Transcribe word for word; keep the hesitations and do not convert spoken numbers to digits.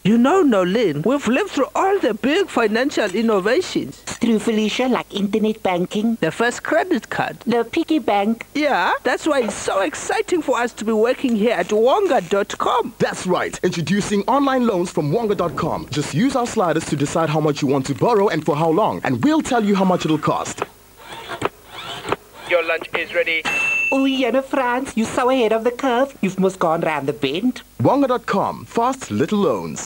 You know, Nolene, we've lived through all the big financial innovations. Through Felicia, like internet banking, The first credit card. the piggy bank. Yeah, that's why it's so exciting for us to be working here at Wonga dot com. That's right. Introducing online loans from Wonga dot com. Just use our sliders to decide how much you want to borrow and for how long, and we'll tell you how much it'll cost. Your lunch is ready. Oh, Jenna France, you're so ahead of the curve. You've most gone round the bend. Wonga dot com. Fast little loans.